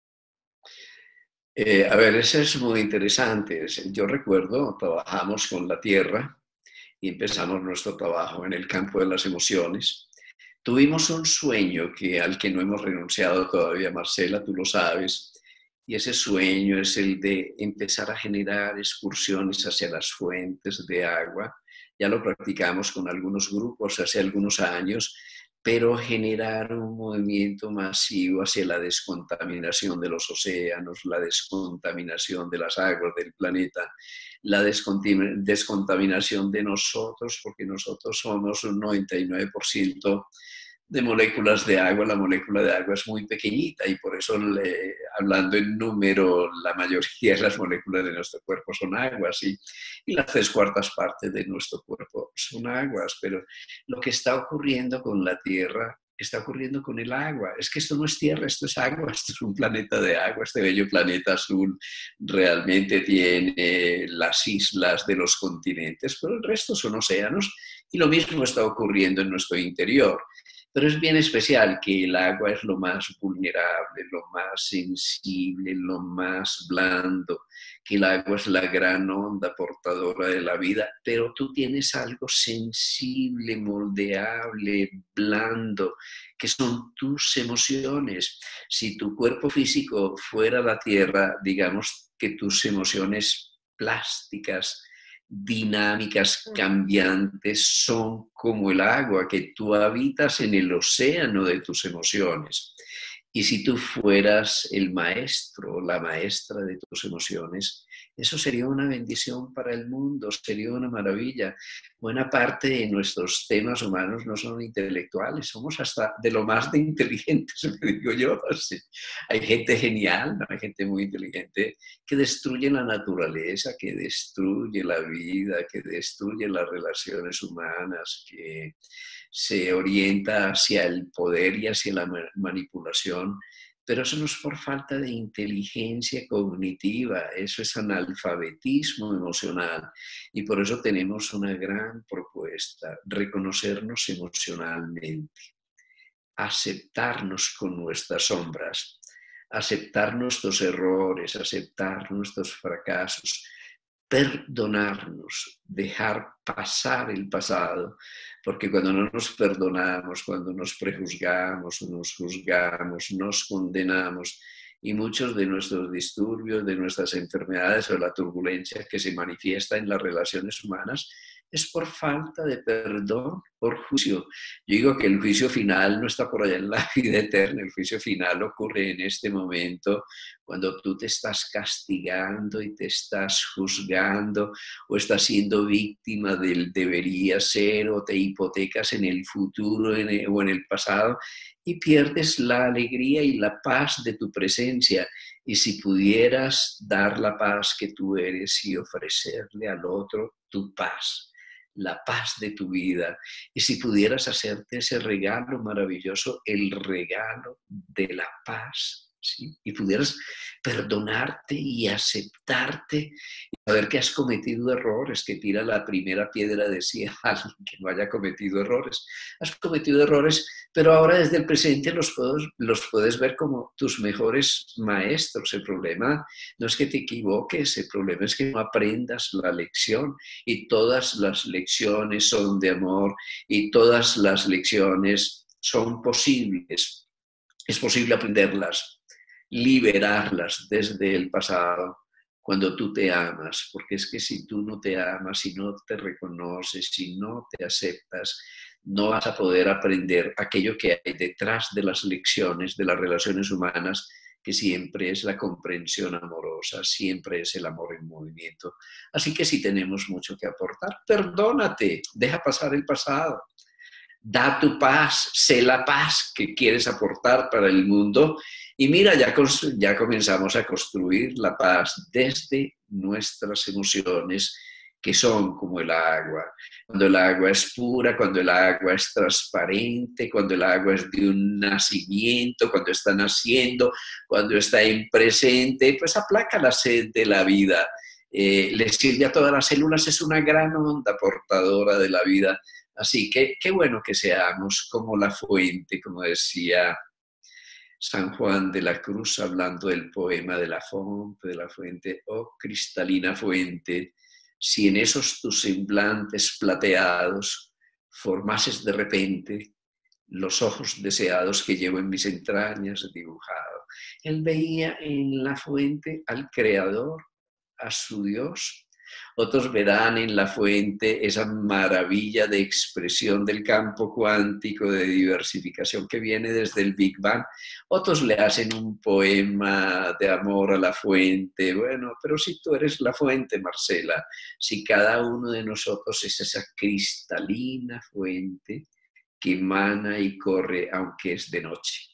A ver, eso es muy interesante. Yo recuerdo, trabajamos con la tierra y empezamos nuestro trabajo en el campo de las emociones. Tuvimos un sueño al que no hemos renunciado todavía, Marcela, tú lo sabes, y ese sueño es el de empezar a generar excursiones hacia las fuentes de agua. Ya lo practicamos con algunos grupos hace algunos años, pero generar un movimiento masivo hacia la descontaminación de los océanos, la descontaminación de las aguas del planeta, la descontaminación de nosotros, porque nosotros somos un 99% de moléculas de agua. La molécula de agua es muy pequeñita y por eso, hablando en número, la mayoría de las moléculas de nuestro cuerpo son aguas y las 3/4 partes de nuestro cuerpo son aguas. Pero lo que está ocurriendo con la Tierra está ocurriendo con el agua. Es que esto no es tierra, esto es agua, esto es un planeta de agua. Este bello planeta azul realmente tiene las islas de los continentes, pero el resto son océanos y lo mismo está ocurriendo en nuestro interior. Pero es bien especial que el agua es lo más vulnerable, lo más sensible, lo más blando, que el agua es la gran onda portadora de la vida, pero tú tienes algo sensible, moldeable, blando, que son tus emociones. Si tu cuerpo físico fuera la tierra, digamos que tus emociones plásticas, dinámicas, cambiantes, son como el agua, que tú habitas en el océano de tus emociones. Y si tú fueras el maestro o la maestra de tus emociones, eso sería una bendición para el mundo, sería una maravilla. Buena parte de nuestros temas humanos no son intelectuales, somos hasta de lo más de inteligentes, me digo yo. Sí. Hay gente genial, ¿no? Hay gente muy inteligente que destruye la naturaleza, que destruye la vida, que destruye las relaciones humanas, que se orienta hacia el poder y hacia la manipulación, pero eso no es por falta de inteligencia cognitiva, eso es analfabetismo emocional. Y por eso tenemos una gran propuesta, reconocernos emocionalmente, aceptarnos con nuestras sombras, aceptar nuestros errores, aceptar nuestros fracasos, perdonarnos, dejar pasar el pasado, porque cuando no nos perdonamos, cuando nos prejuzgamos, nos juzgamos, nos condenamos, y muchos de nuestros disturbios, de nuestras enfermedades o la turbulencia que se manifiesta en las relaciones humanas, es por falta de perdón, por juicio. Yo digo que el juicio final no está por allá en la vida eterna, el juicio final ocurre en este momento, cuando tú te estás castigando y te estás juzgando o estás siendo víctima del debería ser o te hipotecas en el futuro o en el pasado y pierdes la alegría y la paz de tu presencia. Y si pudieras dar la paz que tú eres y ofrecerle al otro tu paz, la paz de tu vida, y si pudieras hacerte ese regalo maravilloso, el regalo de la paz, ¿sí? Y pudieras perdonarte y aceptarte y saber que has cometido errores, que tira la primera piedra de sí a alguien que no haya cometido errores. Has cometido errores, pero ahora desde el presente los puedes ver como tus mejores maestros. El problema no es que te equivoques, el problema es que no aprendas la lección, y todas las lecciones son de amor y todas las lecciones son posibles. Es posible aprenderlas, liberarlas desde el pasado cuando tú te amas, porque es que si tú no te amas, si no te reconoces, si no te aceptas, no vas a poder aprender aquello que hay detrás de las lecciones de las relaciones humanas, que siempre es la comprensión amorosa, siempre es el amor en movimiento. Así que si tenemos mucho que aportar, perdónate, deja pasar el pasado. Da tu paz, sé la paz que quieres aportar para el mundo. Y mira, ya comenzamos a construir la paz desde nuestras emociones, que son como el agua. Cuando el agua es pura, cuando el agua es transparente, cuando el agua es de un nacimiento, cuando está naciendo, cuando está en presente, pues aplaca la sed de la vida. Le sirve a todas las células, es una gran onda portadora de la vida. Así que qué bueno que seamos como la fuente, como decía San Juan de la Cruz, hablando del poema de la fuente, oh cristalina fuente, si en esos tus semblantes plateados formases de repente los ojos deseados que llevo en mis entrañas dibujado. Él veía en la fuente al Creador, a su Dios. Otros verán en la fuente esa maravilla de expresión del campo cuántico de diversificación que viene desde el Big Bang. Otros le hacen un poema de amor a la fuente. Bueno, pero si tú eres la fuente, Marcela, si cada uno de nosotros es esa cristalina fuente que emana y corre aunque es de noche.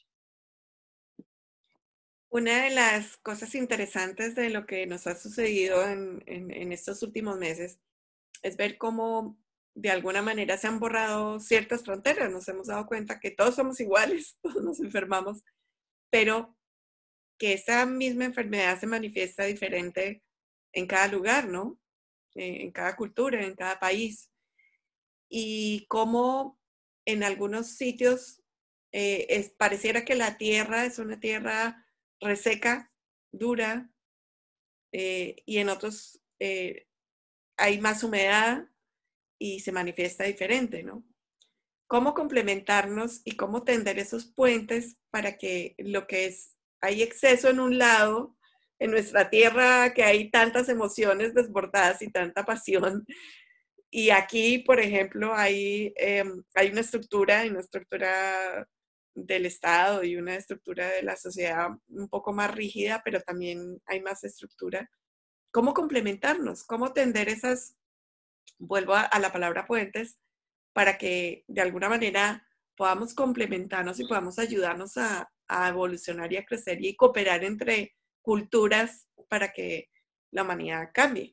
Una de las cosas interesantes de lo que nos ha sucedido en estos últimos meses es ver cómo de alguna manera se han borrado ciertas fronteras. Nos hemos dado cuenta que todos somos iguales, todos nos enfermamos, pero que esa misma enfermedad se manifiesta diferente en cada lugar, ¿no? En cada cultura, en cada país. Y cómo en algunos sitios pareciera que la tierra es una tierra reseca, dura, y en otros hay más humedad y se manifiesta diferente, ¿no? ¿Cómo complementarnos y cómo tender esos puentes para que lo que es, hay exceso en un lado, en nuestra tierra que hay tantas emociones desbordadas y tanta pasión, y aquí, por ejemplo, hay una estructura del Estado y una estructura de la sociedad un poco más rígida, pero también hay más estructura. ¿Cómo complementarnos? ¿Cómo tender esas, vuelvo a la palabra puentes, para que de alguna manera podamos complementarnos y podamos ayudarnos a evolucionar y a crecer y cooperar entre culturas para que la humanidad cambie?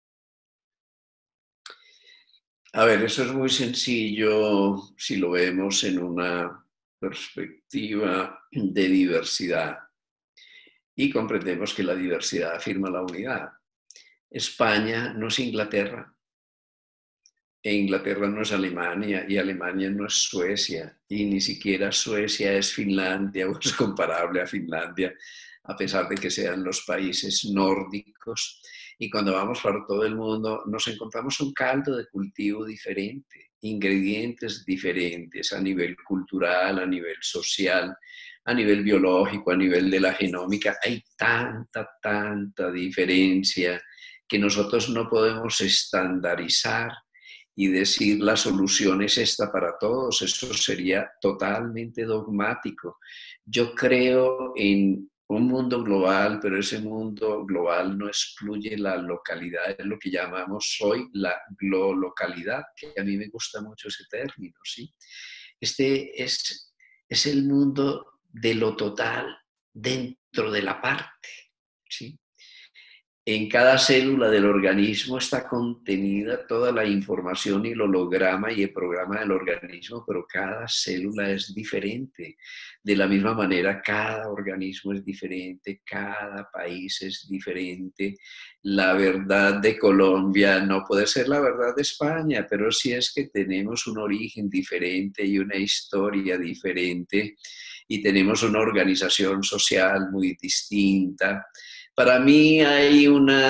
A ver, eso es muy sencillo si lo vemos en una perspectiva de diversidad y comprendemos que la diversidad afirma la unidad. España no es Inglaterra, e Inglaterra no es Alemania, y Alemania no es Suecia, y ni siquiera Suecia es Finlandia o es comparable a Finlandia, a pesar de que sean los países nórdicos. Y cuando vamos por todo el mundo nos encontramos un caldo de cultivo diferente, ingredientes diferentes a nivel cultural, a nivel social, a nivel biológico, a nivel de la genómica. Hay tanta diferencia que nosotros no podemos estandarizar y decir la solución es esta para todos. Eso sería totalmente dogmático. Yo creo en un mundo global, pero ese mundo global no excluye la localidad, es lo que llamamos hoy la glolocalidad, que a mí me gusta mucho ese término, ¿sí? Este es el mundo de lo total dentro de la parte, ¿sí? En cada célula del organismo está contenida toda la información y el holograma y el programa del organismo, pero cada célula es diferente. De la misma manera, cada organismo es diferente, cada país es diferente. La verdad de Colombia no puede ser la verdad de España, pero sí es que tenemos un origen diferente y una historia diferente y tenemos una organización social muy distinta. Para mí hay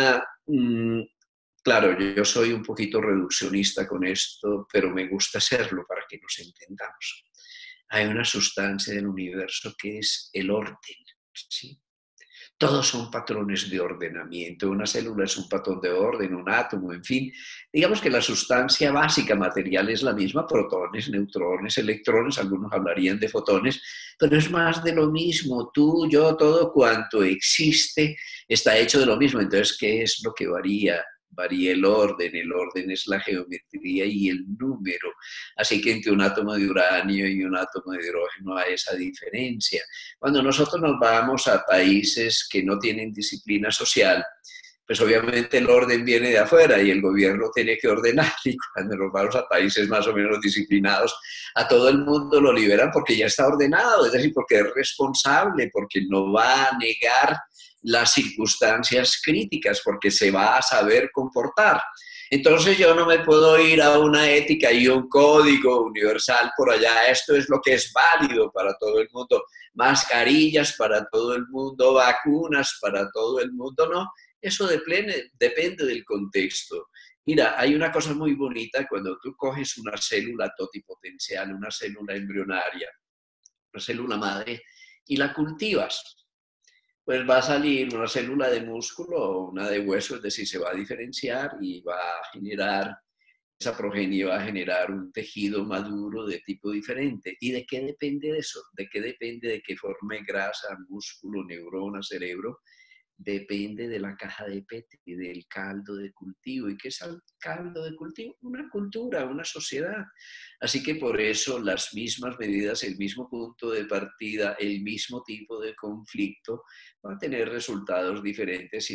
claro, yo soy un poquito reduccionista con esto, pero me gusta serlo para que nos entendamos. Hay una sustancia del universo que es el orden, ¿sí? Todos son patrones de ordenamiento. Una célula es un patrón de orden, un átomo, en fin. Digamos que la sustancia básica material es la misma, protones, neutrones, electrones, algunos hablarían de fotones, pero es más de lo mismo. Tú, yo, todo cuanto existe está hecho de lo mismo. Entonces, ¿qué es lo que varía? Varía el orden es la geometría y el número. Así que entre un átomo de uranio y un átomo de hidrógeno hay esa diferencia. Cuando nosotros nos vamos a países que no tienen disciplina social, pues obviamente el orden viene de afuera y el gobierno tiene que ordenar, y cuando nos vamos a países más o menos disciplinados, a todo el mundo lo liberan porque ya está ordenado, es decir, porque es responsable, porque no va a negar las circunstancias críticas, porque se va a saber comportar. Entonces yo no me puedo ir a una ética y un código universal por allá. Esto es lo que es válido para todo el mundo. Mascarillas para todo el mundo, vacunas para todo el mundo. No, eso depende del contexto. Mira, hay una cosa muy bonita cuando tú coges una célula totipotencial, una célula embrionaria, una célula madre, y la cultivas. Pues va a salir una célula de músculo o una de hueso, es decir, se va a diferenciar y va a generar, esa progenie va a generar un tejido maduro de tipo diferente. ¿Y de qué depende de eso? ¿De qué depende de que forme grasa, músculo, neurona, cerebro? Depende de la caja de Petri, del caldo de cultivo. ¿Y qué es el caldo de cultivo? Una cultura, una sociedad. Así que por eso las mismas medidas, el mismo punto de partida, el mismo tipo de conflicto va a tener resultados diferentes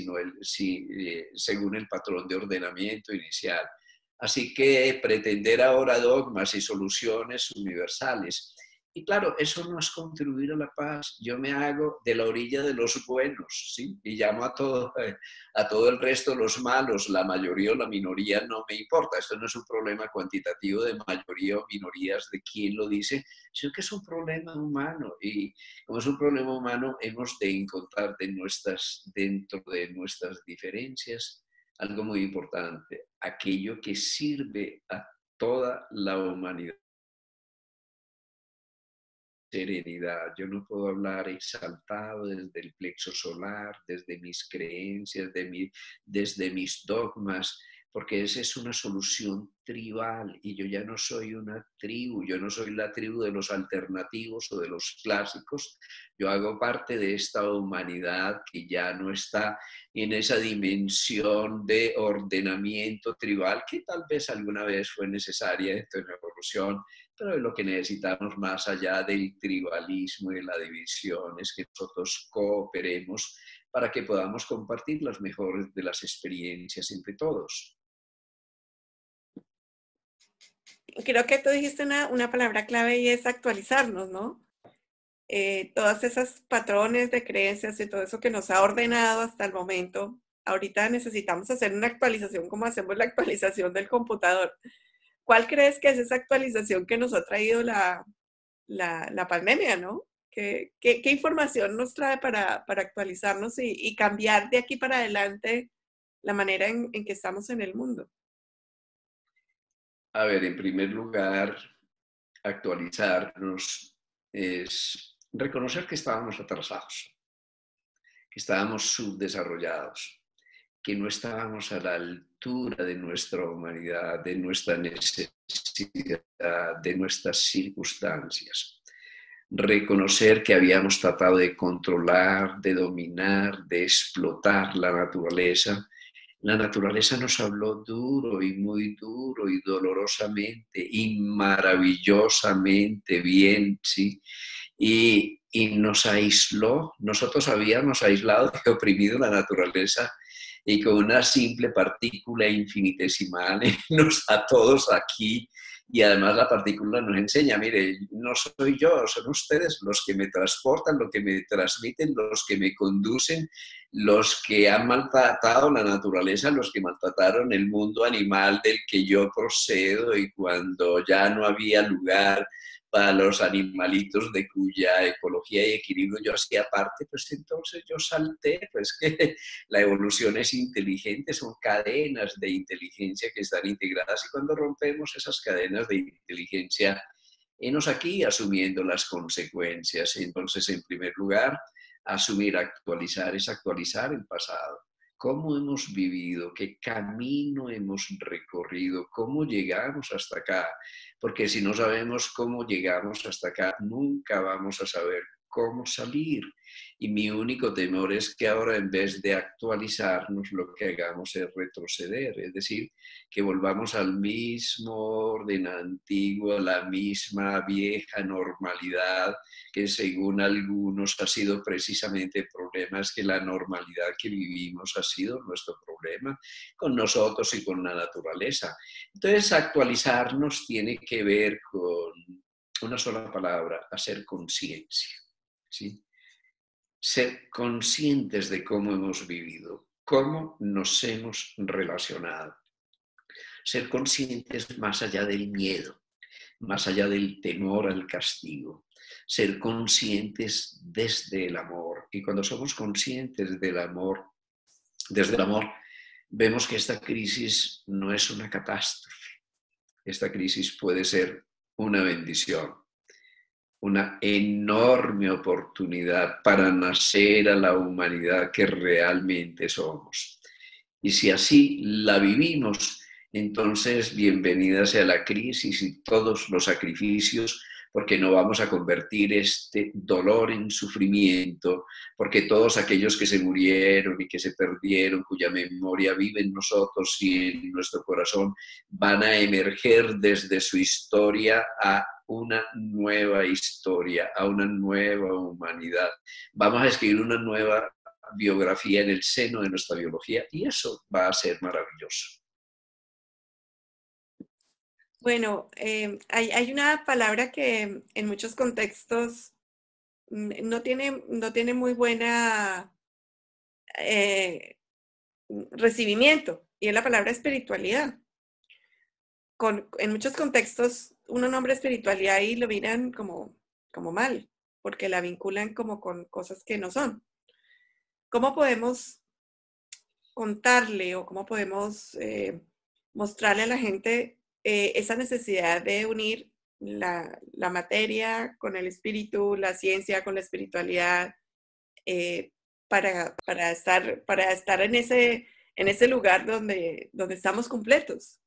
según el patrón de ordenamiento inicial. Así que pretender ahora dogmas y soluciones universales. Y claro, eso no es contribuir a la paz. Yo me hago de la orilla de los buenos, ¿sí? Y llamo a todo el resto los malos. La mayoría o la minoría no me importa. Esto no es un problema cuantitativo de mayoría o minorías de quién lo dice, sino que es un problema humano. Y como es un problema humano, hemos de encontrar dentro de nuestras diferencias algo muy importante, aquello que sirve a toda la humanidad. Serenidad. Yo no puedo hablar exaltado desde el plexo solar, desde mis creencias, desde mis dogmas, porque esa es una solución tribal y yo ya no soy una tribu, yo no soy la tribu de los alternativos o de los clásicos, yo hago parte de esta humanidad que ya no está en esa dimensión de ordenamiento tribal que tal vez alguna vez fue necesaria dentro de la evolución, pero lo que necesitamos más allá del tribalismo y de la división es que nosotros cooperemos para que podamos compartir las mejores de las experiencias entre todos. Creo que tú dijiste una palabra clave y es actualizarnos, ¿no? Todas esas patrones de creencias y todo eso que nos ha ordenado hasta el momento, ahorita necesitamos hacer una actualización como hacemos la actualización del computador. ¿Cuál crees que es esa actualización que nos ha traído la pandemia, ¿no? ¿Qué información nos trae para actualizarnos y cambiar de aquí para adelante la manera en que estamos en el mundo? A ver, en primer lugar, actualizarnos es reconocer que estábamos atrasados, que estábamos subdesarrollados, que no estábamos a la altura de nuestra humanidad, de nuestra necesidad, de nuestras circunstancias. Reconocer que habíamos tratado de controlar, de dominar, de explotar la naturaleza. La naturaleza nos habló duro y muy duro y dolorosamente y maravillosamente bien, ¿sí? Y nos aisló. Nosotros habíamos aislado y oprimido la naturaleza y con una simple partícula infinitesimal nos a todos aquí. Y además la partícula nos enseña, mire, no soy yo, son ustedes los que me transportan, los que me transmiten, los que me conducen, los que han maltratado la naturaleza, los que maltrataron el mundo animal del que yo procedo y cuando ya no había lugar para los animalitos de cuya ecología y equilibrio yo hacía parte, pues entonces yo salté, pues que la evolución es inteligente, son cadenas de inteligencia que están integradas y cuando rompemos esas cadenas de inteligencia, enos aquí asumiendo las consecuencias. Entonces, en primer lugar, asumir, actualizar, es actualizar el pasado. ¿Cómo hemos vivido? ¿Qué camino hemos recorrido? ¿Cómo llegamos hasta acá? Porque si no sabemos cómo llegamos hasta acá, nunca vamos a saber cómo salir. Y mi único temor es que ahora en vez de actualizarnos, lo que hagamos es retroceder, es decir, que volvamos al mismo orden antiguo, a la misma vieja normalidad, que según algunos ha sido precisamente el problema, es que la normalidad que vivimos ha sido nuestro problema con nosotros y con la naturaleza. Entonces, actualizarnos tiene que ver con una sola palabra, hacer conciencia, ¿sí? Ser conscientes de cómo hemos vivido, cómo nos hemos relacionado. Ser conscientes más allá del miedo, más allá del temor al castigo. Ser conscientes desde el amor. Y cuando somos conscientes del amor, desde el amor, vemos que esta crisis no es una catástrofe. Esta crisis puede ser una bendición, una enorme oportunidad para nacer a la humanidad que realmente somos. Y si así la vivimos, entonces bienvenida sea la crisis y todos los sacrificios, porque no vamos a convertir este dolor en sufrimiento, porque todos aquellos que se murieron y que se perdieron, cuya memoria vive en nosotros y en nuestro corazón, van a emerger desde su historia a una nueva historia, a una nueva humanidad. Vamos a escribir una nueva biografía en el seno de nuestra biología y eso va a ser maravilloso. Bueno, hay una palabra que en muchos contextos no tiene muy buena eh, recibimiento y es la palabra espiritualidad. En muchos contextos uno nombra espiritualidad y lo miran como mal, porque la vinculan como con cosas que no son. ¿Cómo podemos contarle o cómo podemos mostrarle a la gente esa necesidad de unir la materia con el espíritu, la ciencia con la espiritualidad, para estar en en ese lugar donde estamos completos.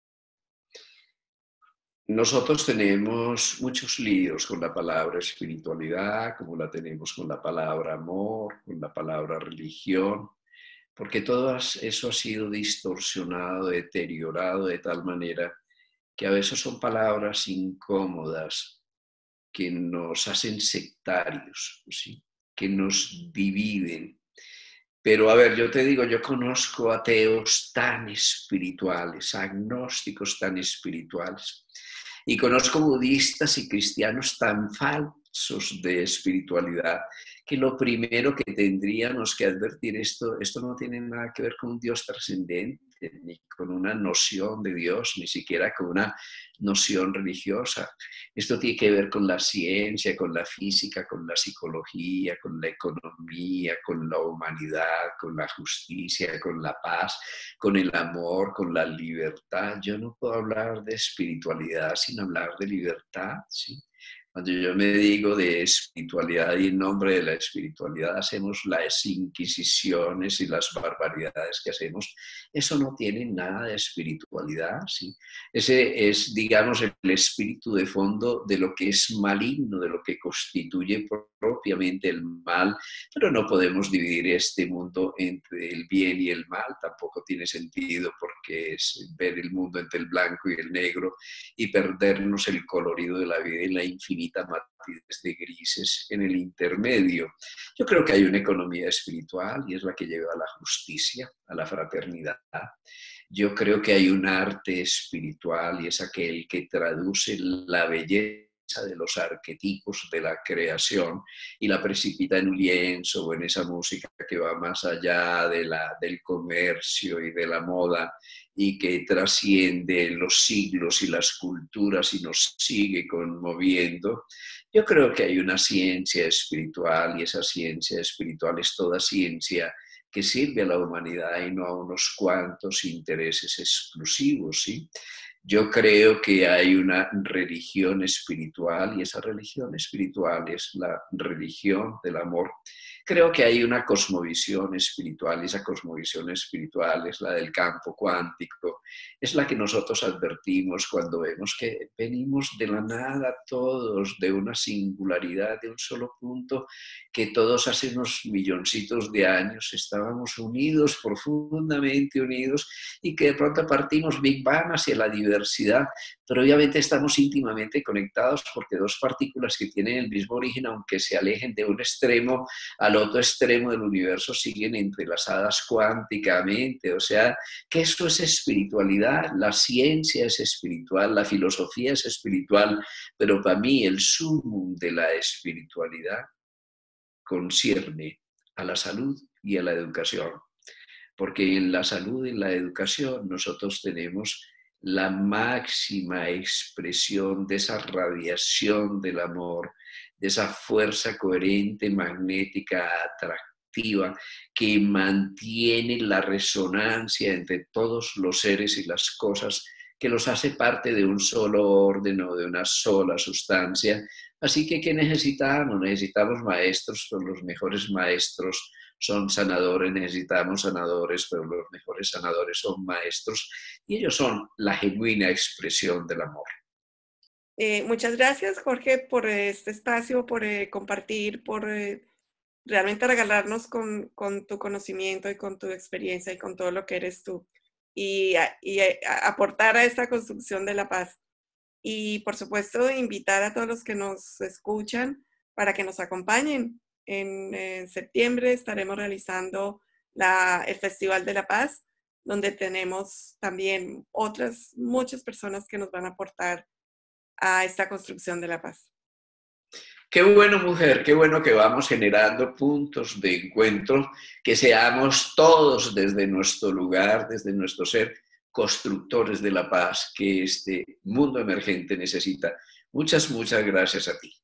Nosotros tenemos muchos líos con la palabra espiritualidad, como la tenemos con la palabra amor, con la palabra religión, porque todo eso ha sido distorsionado, deteriorado de tal manera que a veces son palabras incómodas que nos hacen sectarios, ¿sí? Que nos dividen. Pero a ver, yo te digo, yo conozco ateos tan espirituales, agnósticos tan espirituales, y conozco budistas y cristianos tan falsos de espiritualidad, que lo primero que tendríamos que advertir, esto no tiene nada que ver con un Dios trascendente, ni con una noción de Dios, ni siquiera con una noción religiosa. Esto tiene que ver con la ciencia, con la física, con la psicología, con la economía, con la humanidad, con la justicia, con la paz, con el amor, con la libertad. Yo no puedo hablar de espiritualidad sin hablar de libertad, ¿sí? Cuando yo me digo de espiritualidad y en nombre de la espiritualidad hacemos las inquisiciones y las barbaridades que hacemos, eso no tiene nada de espiritualidad, ¿sí? Ese es, digamos, el espíritu de fondo de lo que es maligno, de lo que constituye propiamente el mal, pero no podemos dividir este mundo entre el bien y el mal, tampoco tiene sentido porque es ver el mundo entre el blanco y el negro y perdernos el colorido de la vida en la infinita matices de grises en el intermedio. Yo creo que hay una economía espiritual y es la que lleva a la justicia, a la fraternidad. Yo creo que hay un arte espiritual y es aquel que traduce la belleza de los arquetipos de la creación y la precipita en un lienzo o en esa música que va más allá del comercio y de la moda y que trasciende los siglos y las culturas y nos sigue conmoviendo. Yo creo que hay una ciencia espiritual y esa ciencia espiritual es toda ciencia que sirve a la humanidad y no a unos cuantos intereses exclusivos, ¿sí? Yo creo que hay una religión espiritual y esa religión espiritual es la religión del amor. Creo que hay una cosmovisión espiritual y esa cosmovisión espiritual es la del campo cuántico. Es la que nosotros advertimos cuando vemos que venimos de la nada todos, de una singularidad, de un solo punto, que todos hace unos milloncitos de años estábamos unidos, profundamente unidos, y que de pronto partimos Big Bang hacia la diversidad, pero obviamente estamos íntimamente conectados porque dos partículas que tienen el mismo origen, aunque se alejen de un extremo al otro extremo del universo, siguen entrelazadas cuánticamente. O sea, que eso es espiritualidad, la ciencia es espiritual, la filosofía es espiritual, pero para mí el sumum de la espiritualidad concierne a la salud y a la educación, porque en la salud y en la educación nosotros tenemos la máxima expresión de esa radiación del amor, de esa fuerza coherente, magnética, atractiva, que mantiene la resonancia entre todos los seres y las cosas, que los hace parte de un solo orden o de una sola sustancia. Así que, ¿qué necesitamos? Necesitamos maestros, pero los mejores maestros son sanadores, necesitamos sanadores, pero los mejores sanadores son maestros y ellos son la genuina expresión del amor. Muchas gracias, Jorge, por este espacio, por compartir, por realmente regalarnos con tu conocimiento y con tu experiencia y con todo lo que eres tú y aportar a esta construcción de la paz. Y por supuesto, invitar a todos los que nos escuchan para que nos acompañen. En septiembre estaremos realizando el Festival de la Paz, donde tenemos también muchas personas que nos van a aportar a esta construcción de la paz. Qué bueno, mujer, qué bueno que vamos generando puntos de encuentro, que seamos todos desde nuestro lugar, desde nuestro ser, constructores de la paz que este mundo emergente necesita. Muchas, muchas gracias a ti.